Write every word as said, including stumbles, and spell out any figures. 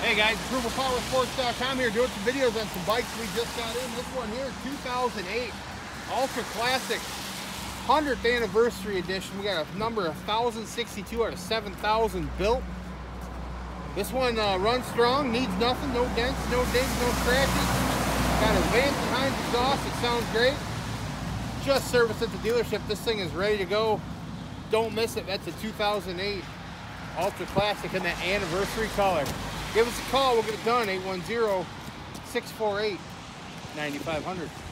Hey guys, approval power sports dot com here doing some videos on some bikes we just got in. This one here, two thousand eight Ultra Classic hundredth Anniversary Edition. We got a number of one thousand sixty-two out of seven thousand built. This one uh, runs strong, needs nothing, no dents, no dings, no scratches. Got a Vance behind exhaust, it sounds great. Just serviced at the dealership. This thing is ready to go. Don't miss it. That's a two thousand eight Ultra Classic in that anniversary color. Give us a call, we'll get it done. eight one zero, six four eight, nine five zero zero.